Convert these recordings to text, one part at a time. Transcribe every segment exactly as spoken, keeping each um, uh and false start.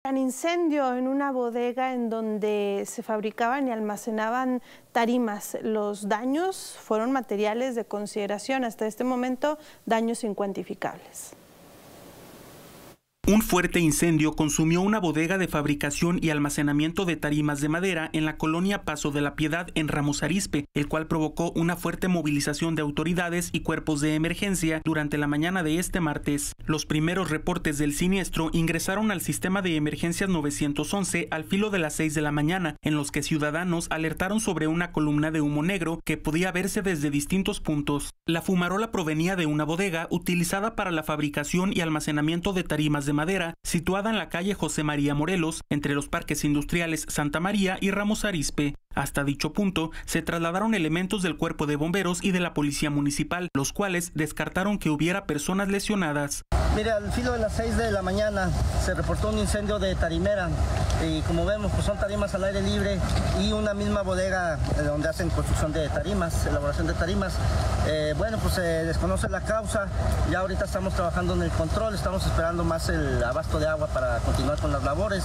Un incendio en una bodega en donde se fabricaban y almacenaban tarimas. Los daños fueron materiales de consideración. Hasta este momento, daños incuantificables. Un fuerte incendio consumió una bodega de fabricación y almacenamiento de tarimas de madera en la colonia Paso de la Piedad en Ramos Arizpe, el cual provocó una fuerte movilización de autoridades y cuerpos de emergencia durante la mañana de este martes. Los primeros reportes del siniestro ingresaron al sistema de emergencias nueve once al filo de las seis de la mañana, en los que ciudadanos alertaron sobre una columna de humo negro que podía verse desde distintos puntos. La fumarola provenía de una bodega utilizada para la fabricación y almacenamiento de tarimas de madera, situada en la calle José María Morelos, entre los parques industriales Santa María y Ramos Arizpe. Hasta dicho punto, se trasladaron elementos del Cuerpo de Bomberos y de la Policía Municipal, los cuales descartaron que hubiera personas lesionadas. Mire, al filo de las seis de la mañana se reportó un incendio de tarimera y como vemos, pues son tarimas al aire libre y una misma bodega donde hacen construcción de tarimas, elaboración de tarimas. Eh, bueno, pues se desconoce la causa, ya ahorita estamos trabajando en el control, estamos esperando más el abasto de agua para continuar con las labores.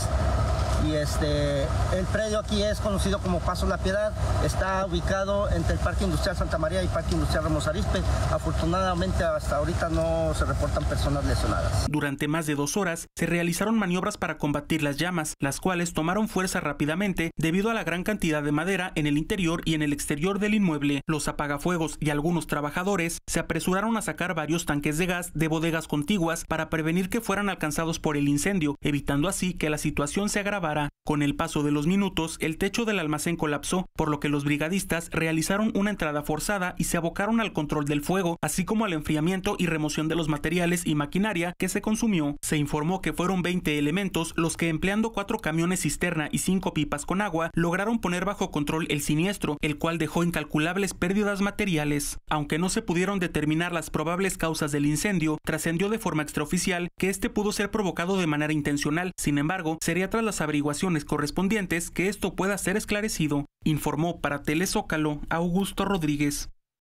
Y este, el predio aquí es conocido como Paso La Piedad, está ubicado entre el Parque Industrial Santa María y Parque Industrial Ramos Arizpe. Afortunadamente hasta ahorita no se reportan personas lesionadas. Durante más de dos horas se realizaron maniobras para combatir las llamas, las cuales tomaron fuerza rápidamente debido a la gran cantidad de madera en el interior y en el exterior del inmueble. Los apagafuegos y algunos trabajadores se apresuraron a sacar varios tanques de gas de bodegas contiguas para prevenir que fueran alcanzados por el incendio, evitando así que la situación se agravara. Con el paso de los minutos, el techo del almacén colapsó, por lo que los brigadistas realizaron una entrada forzada y se abocaron al control del fuego, así como al enfriamiento y remoción de los materiales y maquinaria que se consumió. Se informó que fueron veinte elementos los que, empleando cuatro camiones cisterna y cinco pipas con agua, lograron poner bajo control el siniestro, el cual dejó incalculables pérdidas materiales. Aunque no se pudieron determinar las probables causas del incendio, trascendió de forma extraoficial que este pudo ser provocado de manera intencional. Sin embargo, sería tras las averiguaciones correspondientes que esto pueda ser esclarecido, informó para Telezócalo Augusto Rodríguez.